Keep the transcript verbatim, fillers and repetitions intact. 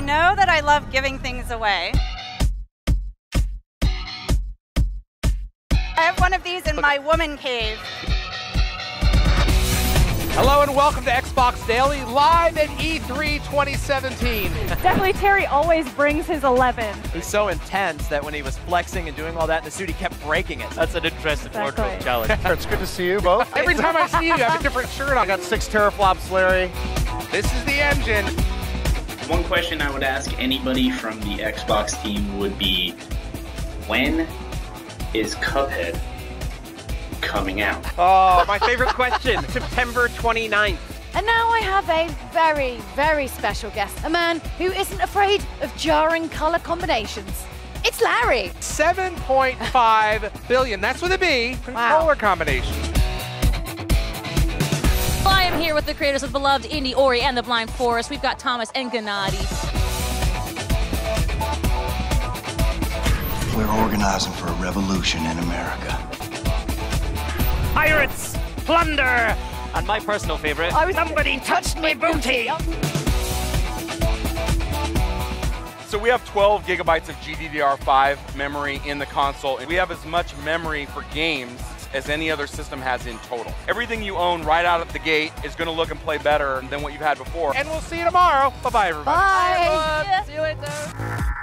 know that I love giving things away. I have one of these in my woman cave. Hello and welcome to Xbox Daily, live at E three twenty seventeen. Definitely Terry always brings his eleven. He's so intense that when he was flexing and doing all that in the suit, he kept breaking it. That's an interesting Exactly. wardrobe challenge. It's good to see you both. Every time I see you, you have a different shirt on. I got six teraflops, Larry. This is the engine. One question I would ask anybody from the Xbox team would be, when is Cuphead coming out? Oh, my favorite question. September twenty-ninth. And now I have a very, very special guest, a man who isn't afraid of jarring color combinations. It's Larry. seven point five billion, that's with a B, controller combination. Well, I am here with the creators of beloved Indie, Ori, and the Blind Forest. We've got Thomas and Gennady. We're organizing for a revolution in America. Pirates, plunder, and my personal favorite, I was somebody touched my booty. So we have twelve gigabytes of G D D R five memory in the console, and we have as much memory for games as any other system has in total. Everything you own right out of the gate is going to look and play better than what you've had before. And we'll see you tomorrow. Bye-bye, everybody. Bye. See you later.